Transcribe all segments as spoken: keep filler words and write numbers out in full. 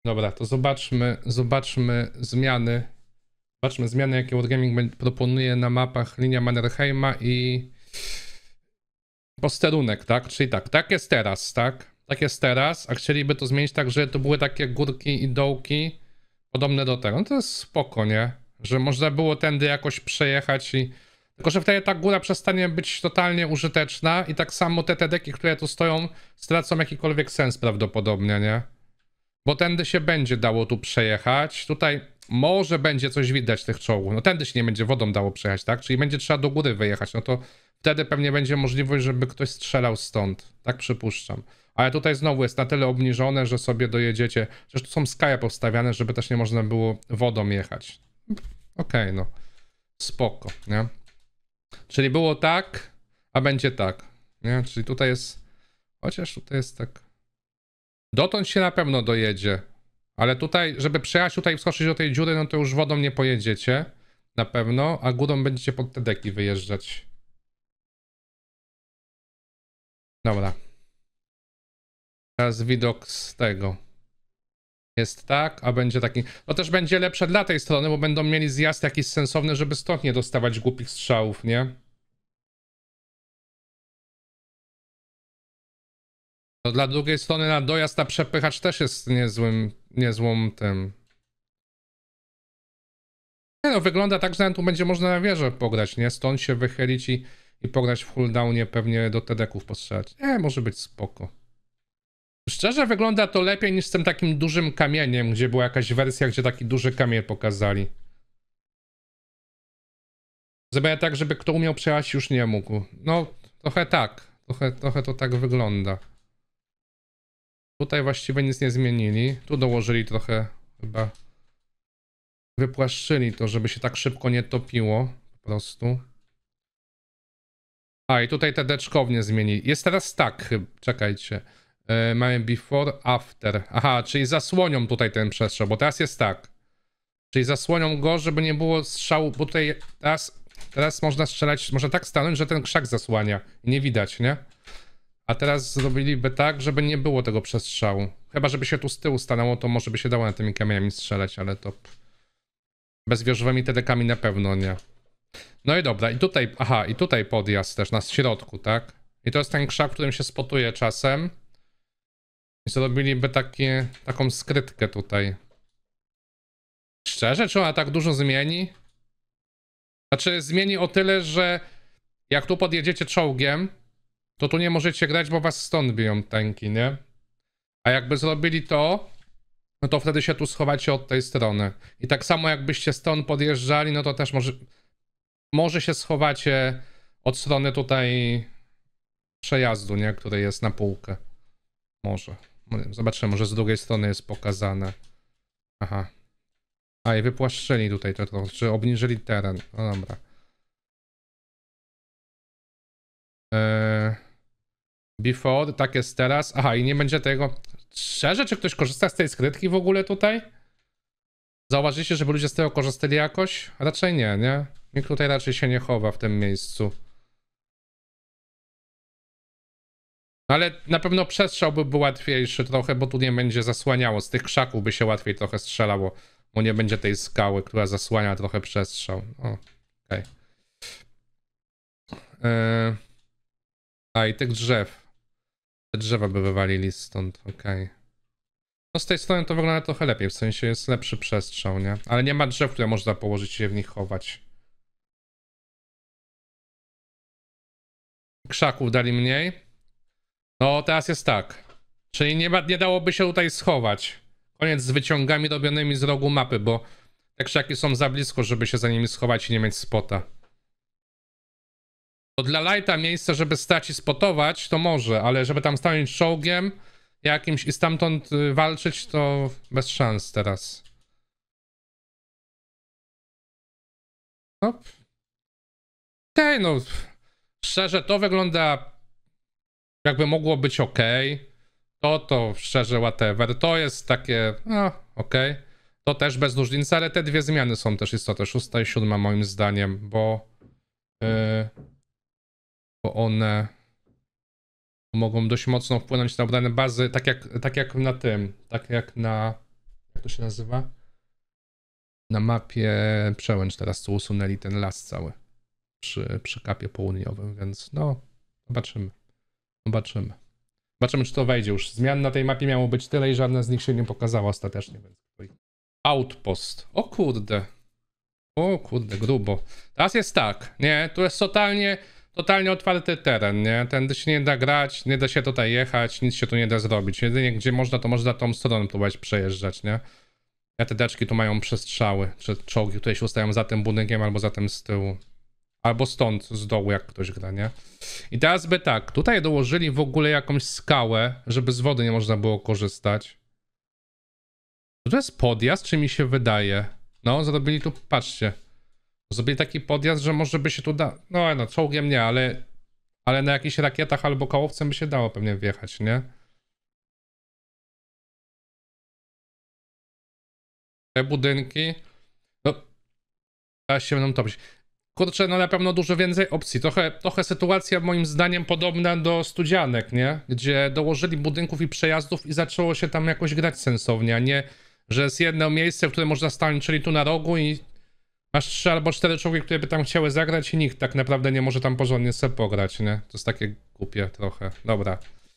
Dobra, to zobaczmy, zobaczmy zmiany. Zobaczmy zmiany, jakie Wargaming proponuje na mapach linia Mannerheima i posterunek, tak? Czyli tak, tak jest teraz, tak? Tak jest teraz, a chcieliby to zmienić tak, że to były takie górki i dołki podobne do tego. No to jest spoko, nie? Że można było tędy jakoś przejechać i... Tylko, że wtedy ta góra przestanie być totalnie użyteczna i tak samo te tedeki, które tu stoją, stracą jakikolwiek sens prawdopodobnie, nie? Bo tędy się będzie dało tu przejechać. Tutaj może będzie coś widać tych czołgów. No tędy się nie będzie wodą dało przejechać, tak? Czyli będzie trzeba do góry wyjechać. No to wtedy pewnie będzie możliwość, żeby ktoś strzelał stąd. Tak przypuszczam. Ale tutaj znowu jest na tyle obniżone, że sobie dojedziecie. Przecież tu są skaje powstawiane, żeby też nie można było wodą jechać. Okej, okay, no. Spoko, nie? Czyli było tak, a będzie tak. Nie? Czyli tutaj jest... Chociaż tutaj jest tak... Dotąd się na pewno dojedzie. Ale tutaj, żeby przejechać tutaj i wskoczyć do tej dziury, no to już wodą nie pojedziecie. Na pewno, a górą będziecie pod te deki wyjeżdżać. Dobra. Teraz widok z tego. Jest tak, a będzie taki... To też będzie lepsze dla tej strony, bo będą mieli zjazd jakiś sensowny, żeby stąd nie dostawać głupich strzałów, nie? To dla drugiej strony na dojazd na przepychacz też jest niezłym, niezłą tym... Nie no, wygląda tak, że tu będzie można na wieżę pograć, nie? Stąd się wychylić i, i pograć w cooldownie, pewnie do tedeków postrzelać. Nie, może być spoko. Szczerze wygląda to lepiej niż z tym takim dużym kamieniem, gdzie była jakaś wersja, gdzie taki duży kamień pokazali. Zrobię tak, żeby kto umiał przejechać już nie mógł. No, trochę tak. Trochę, trochę to tak wygląda. Tutaj właściwie nic nie zmienili. Tu dołożyli trochę chyba... Wypłaszczyli to, żeby się tak szybko nie topiło. Po prostu. A i tutaj te deczkownie zmienili. Jest teraz tak, czekajcie. Yy, mamy before, after. Aha, czyli zasłonią tutaj ten przestrzał, bo teraz jest tak. Czyli zasłonią go, żeby nie było strzału, bo tutaj teraz, teraz można strzelać, można tak stanąć, że ten krzak zasłania i nie widać, nie? A teraz zrobiliby tak, żeby nie było tego przestrzału. Chyba, żeby się tu z tyłu stanęło, to może by się dało na tymi kamieniami strzelać, ale to... Bezwieżowymi tedekami na pewno nie. No i dobra, i tutaj, aha, i tutaj podjazd też na środku, tak? I to jest ten krzak, którym się spotuje czasem. I zrobiliby takie, taką skrytkę tutaj. Szczerze, czy ona tak dużo zmieni? Znaczy, zmieni o tyle, że jak tu podjedziecie czołgiem, to tu nie możecie grać, bo was stąd biją tanki, nie? A jakby zrobili to, no to wtedy się tu schowacie od tej strony. I tak samo jakbyście stąd podjeżdżali, no to też może... Może się schowacie od strony tutaj przejazdu, nie? Który jest na półkę. Może. Zobaczymy, może z drugiej strony jest pokazane. Aha. A i wypłaszczyli tutaj to, to czy obniżyli teren. No dobra. Eee, before, tak jest teraz. Aha, i nie będzie tego... Szczerze, czy ktoś korzysta z tej skrytki w ogóle tutaj? Zauważyliście, żeby ludzie z tego korzystali jakoś? Raczej nie, nie? Nikt tutaj raczej się nie chowa w tym miejscu. Ale na pewno przestrzał by był łatwiejszy trochę, bo tu nie będzie zasłaniało. Z tych krzaków by się łatwiej trochę strzelało, bo nie będzie tej skały, która zasłania trochę przestrzał. O, okej. Okay. Yy... A i tych drzew. Te drzewa by wywalili stąd, okej. Okay. No z tej strony to wygląda trochę lepiej, w sensie jest lepszy przestrzał, nie? Ale nie ma drzew, które można położyć i się w nich chować. Krzaków dali mniej. No teraz jest tak. Czyli nie, nie dałoby się tutaj schować. Koniec z wyciągami robionymi z rogu mapy, bo te krzaki są za blisko, żeby się za nimi schować i nie mieć spota. To dla lighta miejsce, żeby stać i spotować, to może, ale żeby tam stanąć czołgiem jakimś i stamtąd walczyć, to bez szans teraz. No. Okej, okay, no. Szczerze, to wygląda jakby mogło być ok. To, to szczerze, whatever. To jest takie, no, okej. Okay. To też bez różnicy, ale te dwie zmiany są też istotne. Szósta i siódma moim zdaniem, bo... Yy, bo one mogą dość mocno wpłynąć na obronę bazy, tak jak, tak jak na tym, tak jak na to się nazywa? Na mapie Przełęcz teraz, co usunęli ten las cały przy, przy kapie południowym, więc no, zobaczymy. Zobaczymy. Zobaczymy, czy to wejdzie już. Zmian na tej mapie miało być tyle i żadna z nich się nie pokazała ostatecznie. Więc... Outpost. O kurde. O kurde, grubo. Teraz jest tak, nie? Tu jest totalnie, totalnie otwarty teren, nie? Tędy się nie da grać, nie da się tutaj jechać, nic się tu nie da zrobić. Jedynie gdzie można, to można tą stroną próbować przejeżdżać, nie? Ja te deczki tu mają przestrzały, czy czołgi, które się ustają za tym budynkiem albo za tym z tyłu. Albo stąd, z dołu, jak ktoś gra, nie? I teraz by tak, tutaj dołożyli w ogóle jakąś skałę, żeby z wody nie można było korzystać. To jest podjazd, czy mi się wydaje? No, zrobili tu, patrzcie. Zrobili taki podjazd, że może by się tu da... No, no, czołgiem nie, ale... Ale na jakichś rakietach albo kołowcem by się dało pewnie wjechać, nie? Te budynki... No... Teraz się będą topić. Kurczę, no na pewno dużo więcej opcji. Trochę, trochę sytuacja moim zdaniem podobna do Studzianek, nie? Gdzie dołożyli budynków i przejazdów i zaczęło się tam jakoś grać sensownie, a nie, że jest jedno miejsce, w którym można stanąć, czyli tu na rogu i masz trzy albo cztery czołgi, które by tam chciały zagrać i nikt tak naprawdę nie może tam porządnie sobie pograć, nie? To jest takie głupie trochę. Dobra.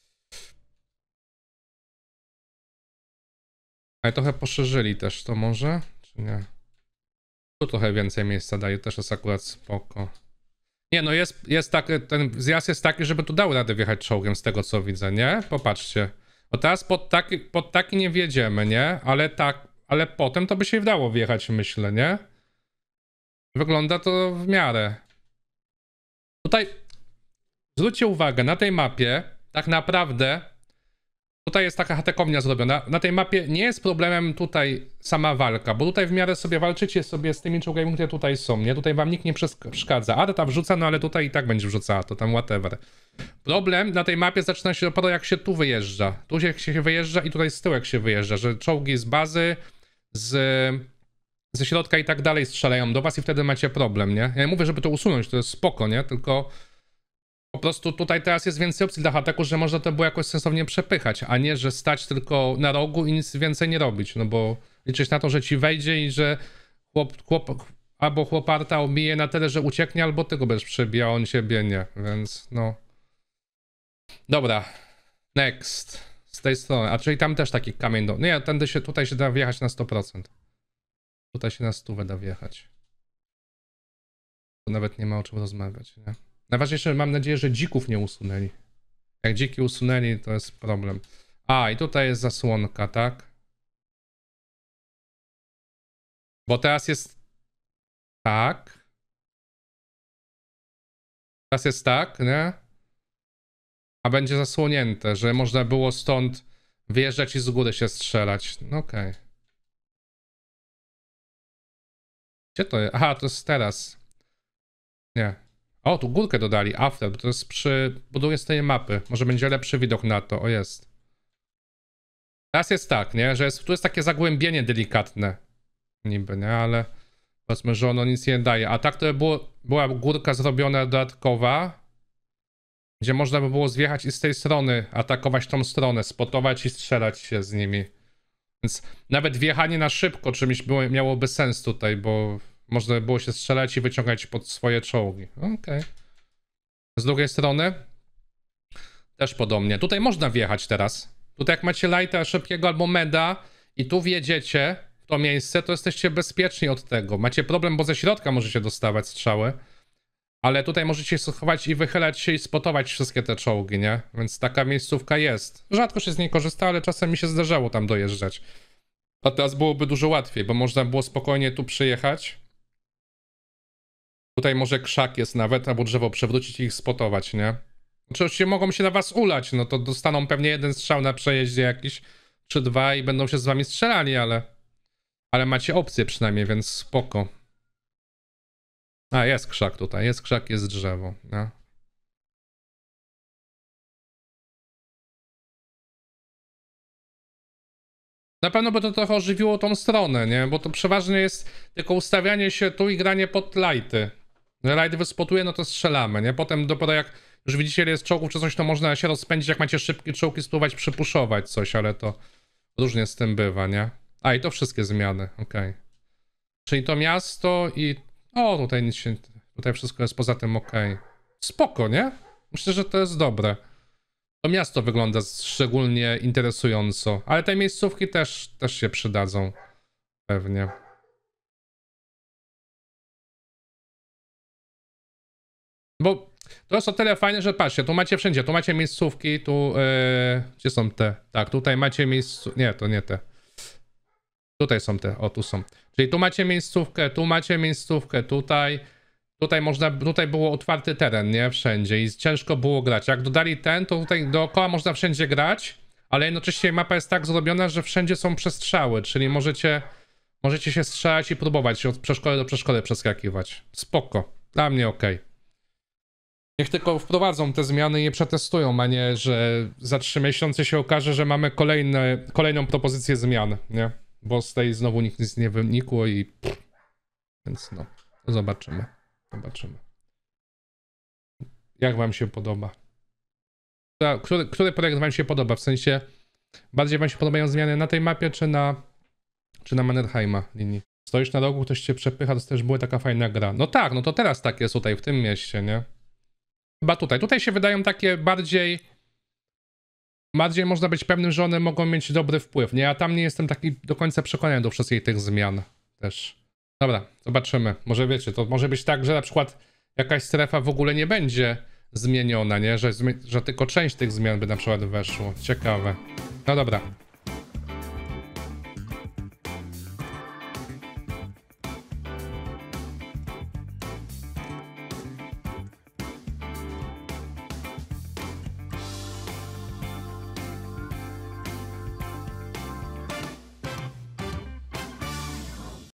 Ale trochę poszerzyli też to może, czy nie? Tu trochę więcej miejsca daje, też jest akurat spoko. Nie no, jest, jest tak, ten zjazd jest taki, żeby tu dał radę wjechać czołgiem z tego co widzę, nie? Popatrzcie. Bo teraz pod taki, pod taki nie wjedziemy, nie? Ale tak, ale potem to by się wdało wjechać, myślę, nie? Wygląda to w miarę. Tutaj zwróćcie uwagę, na tej mapie tak naprawdę tutaj jest taka hatekownia zrobiona. Na tej mapie nie jest problemem tutaj sama walka, bo tutaj w miarę sobie walczycie sobie z tymi czołgami, które tutaj są, nie? Tutaj wam nikt nie przeszkadza. A ta wrzuca, no ale tutaj i tak będzie wrzucała, to tam whatever. Problem na tej mapie zaczyna się dopiero jak się tu wyjeżdża. Tu się, się wyjeżdża i tutaj z tyłu jak się wyjeżdża, że czołgi z bazy, z, ze środka i tak dalej strzelają do was i wtedy macie problem, nie? Ja nie mówię, żeby to usunąć, to jest spoko, nie? Tylko... Po prostu tutaj teraz jest więcej opcji dla hateku, że można to było jakoś sensownie przepychać, a nie, że stać tylko na rogu i nic więcej nie robić, no bo liczyć na to, że ci wejdzie i że chłop, chłop albo chłoparta obije na tyle, że ucieknie, albo ty go będziesz przebijał, on ciebie nie, więc no. Dobra, next. Z tej strony, a czyli tam też taki kamień do... Nie, tędy się, tutaj się da wjechać na sto procent. Tutaj się na stówę da wjechać. Tu nawet nie ma o czym rozmawiać, nie? Najważniejsze, mam nadzieję, że dzików nie usunęli. Jak dziki usunęli, to jest problem. A, i tutaj jest zasłonka, tak? Bo teraz jest... Tak. Teraz jest tak, nie? A będzie zasłonięte, że można było stąd wyjeżdżać i z góry się strzelać. No okej. Okay. Gdzie to jest? Aha, to jest teraz. Nie. O, tu górkę dodali, after, bo to jest przy budowie z tej mapy. Może będzie lepszy widok na to, o jest. Teraz jest tak, nie, że jest, tu jest takie zagłębienie delikatne. Niby, nie, ale powiedzmy, że ono nic nie daje. A tak to by było, była górka zrobiona dodatkowa, gdzie można by było zjechać i z tej strony atakować tą stronę, spotować i strzelać się z nimi. Więc nawet wjechanie na szybko czymś było, miałoby sens tutaj, bo... Można by było się strzelać i wyciągać pod swoje czołgi. Okej. Okay. Z drugiej strony też podobnie. Tutaj można wjechać teraz. Tutaj jak macie lighta szybkiego albo meda i tu wjedziecie w to miejsce, to jesteście bezpieczni od tego. Macie problem, bo ze środka możecie dostawać strzały. Ale tutaj możecie się schować i wychylać się i spotować wszystkie te czołgi, nie? Więc taka miejscówka jest. Rzadko się z niej korzysta, ale czasem mi się zdarzało tam dojeżdżać. A teraz byłoby dużo łatwiej, bo można było spokojnie tu przyjechać. Tutaj może krzak jest nawet, albo drzewo przewrócić i ich spotować, nie? Oczywiście mogą się na was ulać, no to dostaną pewnie jeden strzał na przejeździe jakiś, czy dwa i będą się z wami strzelali, ale... Ale macie opcję przynajmniej, więc spoko. A, jest krzak tutaj, jest krzak, jest drzewo, nie? Na pewno by to trochę ożywiło tą stronę, nie? Bo to przeważnie jest tylko ustawianie się tu i granie pod lighty. Light wyspotuje, no to strzelamy, nie? Potem dopiero jak już widzicie, ile jest czołgów czy coś, to można się rozpędzić, jak macie szybkie czołgi, spróbować przypuszować coś, ale to różnie z tym bywa, nie? A i to wszystkie zmiany, okej. Czyli to miasto i... O, tutaj nic się... Tutaj wszystko jest poza tym okej. Spoko, nie? Myślę, że to jest dobre. To miasto wygląda szczególnie interesująco, ale te miejscówki też, też się przydadzą. Pewnie. Bo to jest o tyle fajne, że patrzcie, tu macie wszędzie, tu macie miejscówki, tu... Yy, gdzie są te? Tak, tutaj macie miejscówki... Nie, to nie te. Tutaj są te, o tu są. Czyli tu macie miejscówkę, tu macie miejscówkę, tutaj... Tutaj można, tutaj było otwarty teren, nie? Wszędzie i ciężko było grać. Jak dodali ten, to tutaj dookoła można wszędzie grać, ale jednocześnie mapa jest tak zrobiona, że wszędzie są przestrzały, czyli możecie, możecie się strzelać i próbować od przeszkody do przeszkody przeskakiwać. Spoko. Dla mnie okej. Niech tylko wprowadzą te zmiany i je przetestują, a nie, że za trzy miesiące się okaże, że mamy kolejne, kolejną propozycję zmian, nie? Bo z tej znowu nikt nic nie wynikło i... Więc no, zobaczymy. Zobaczymy. Jak wam się podoba? Który, który projekt wam się podoba? W sensie, bardziej wam się podobają zmiany na tej mapie, czy na, czy na Mannerheima linii? Stoisz na rogu, ktoś cię przepycha, to też była taka fajna gra. No tak, no to teraz tak jest tutaj, w tym mieście, nie? Chyba tutaj. Tutaj się wydają takie bardziej... Bardziej można być pewnym, że one mogą mieć dobry wpływ, nie? A tam nie jestem taki do końca przekonany do wszystkich tych zmian też. Dobra, zobaczymy. Może wiecie, to może być tak, że na przykład jakaś strefa w ogóle nie będzie zmieniona, nie? Że, że tylko część tych zmian by na przykład weszło. Ciekawe. No dobra.